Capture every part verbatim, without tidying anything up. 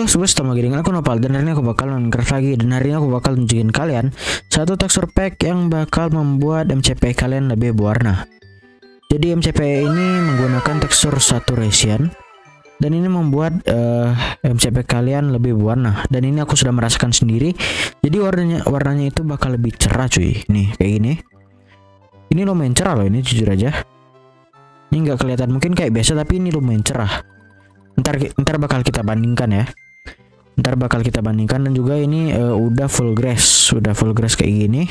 Halo sobat, selamat lagi dengan aku Nopal, dan hari ini aku bakal Minecraft lagi. Dan hari ini aku bakal tunjukin kalian satu texture pack yang bakal membuat M C P kalian lebih berwarna. Jadi M C P ini menggunakan tekstur saturation, dan ini membuat uh, M C P kalian lebih berwarna. Dan ini aku sudah merasakan sendiri. Jadi warnanya warnanya itu bakal lebih cerah cuy. Nih kayak gini. Ini lumayan cerah loh, ini jujur aja. Ini nggak kelihatan mungkin kayak biasa, tapi ini lumayan cerah. Ntar ntar bakal kita bandingkan ya. Ntar bakal kita bandingkan dan juga ini uh, udah full grass, udah full grass kayak gini.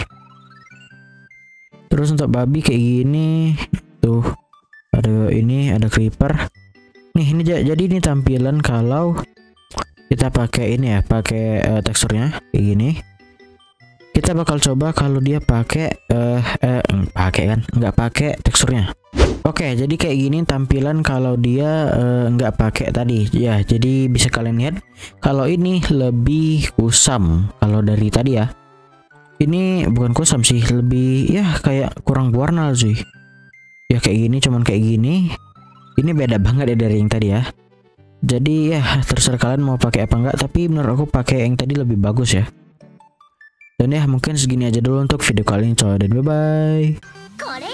Terus untuk babi kayak gini, tuh ada ini, ada creeper. Nih ini jadi ini tampilan kalau kita pakai ini ya, pakai uh, teksturnya kayak gini. Kita bakal coba kalau dia pakai uh, eh pakai kan, nggak pakai teksturnya. Oke, jadi kayak gini tampilan kalau dia uh, nggak pakai tadi ya. Jadi bisa kalian lihat kalau ini lebih kusam kalau dari tadi ya. Ini bukan kusam sih, lebih ya kayak kurang warna sih. Ya kayak gini, cuman kayak gini. Ini beda banget ya dari yang tadi ya. Jadi ya terserah kalian mau pakai apa enggak, tapi menurut aku pakai yang tadi lebih bagus ya. Dan ya mungkin segini aja dulu untuk video kali ini, coy, dan bye bye.